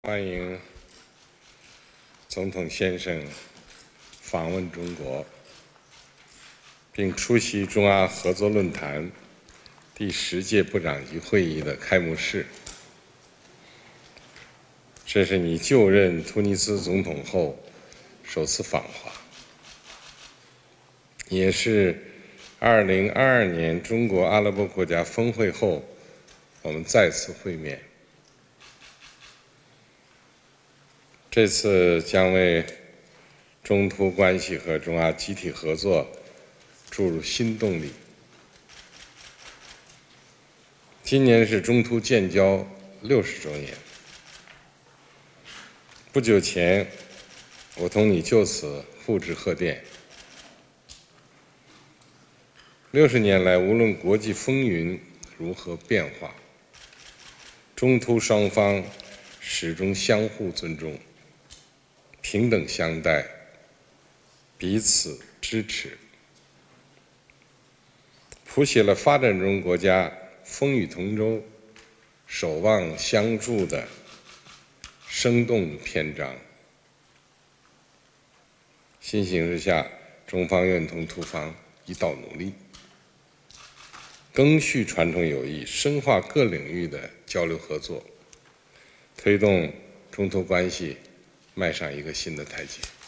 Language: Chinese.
欢迎总统先生访问中国，并出席中阿合作论坛第10届部长级会议的开幕式。这是你就任突尼斯总统后首次访华，也是2022年中国阿拉伯国家峰会后我们再次会面。这次将为中突关系和中阿集体合作注入新动力。今年是中突建交60周年。不久前，我同你就此互致贺电。60年来，无论国际风云如何变化，中突双方始终相互尊重，平等相待，彼此支持，谱写了发展中国家风雨同舟、守望相助的生动篇章。新形势下，中方愿同突方一道努力，赓续传统友谊，深化各领域的交流合作，推动中突关系迈上一个新的台阶。